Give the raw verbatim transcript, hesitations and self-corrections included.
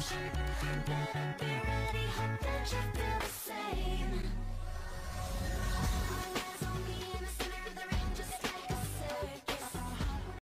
Better be ready, hope that you feel the same.